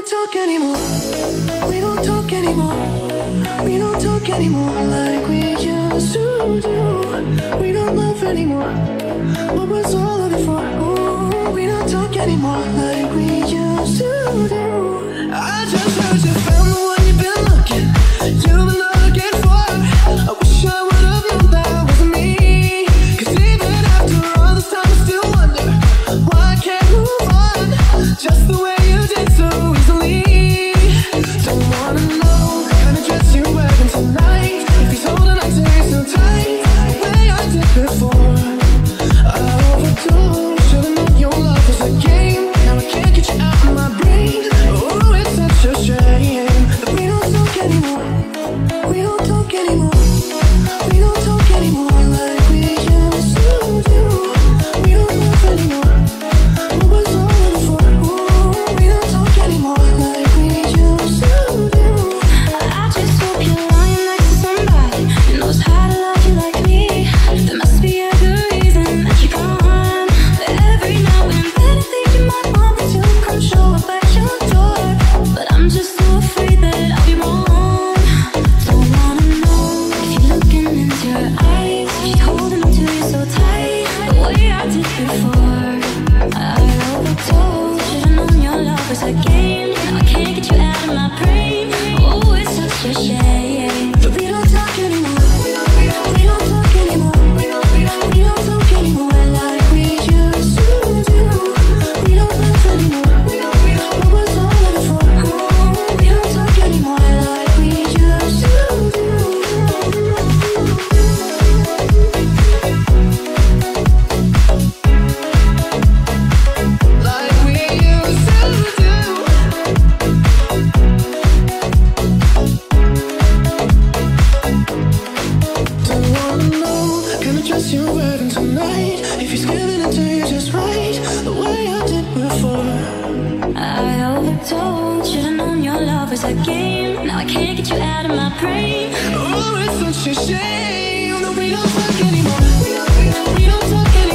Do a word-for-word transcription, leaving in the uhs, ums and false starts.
don't talk anymore. We don't talk anymore. We don't talk anymore like we used to do. We don't love anymore. What was all of it for? Ooh, we don't talk anymore like we used to do. I just heard you found the one you've been looking, you've been looking for. I wish I would've known that wasn't me. Cause even after all this time I still wonder why I can't move on just the way you did so easily. Don't wanna know the kind of dress you're wearing tonight, if he's holding on to you so tight the way I did before. I overdosed, should've known your love was a game. Now I can't get you out of my brain. Oh, it's such a shame that we don't talk anymore. We don't talk anymore. We don't talk anymore like we used to do. We don't love anymore. What was all of it for? Ooh, we don't talk anymore like we used to do. I just hope you're lying next to somebody who knows how to love you like me. There must be a good reason that you're gone. Every now and then I think you might want me to come show up at your door, but I'm just so afraid that I'll be wrong. Don't wanna know if you're looking into your eyes, if you're holding on to you so tight the way I did before. I overdosed, should've known your love was a game. Now I can't get you out of my brain. Oh, it's such a shame But we don't talk anymore. We don't talk anymore. We don't talk anymore like we used to do. We don't love anymore. What was all of it for? Ooh, we don't talk anymore like we used to do. Like we used to do. Don't wanna know the kind of dress you're wearing tonight, if he's giving it to you just right the way I did before. I overdosed, should've known your love was a game. Now I can't get you out of my brain. Oh, it's such a shame that we don't talk anymore. We don't talk anymore.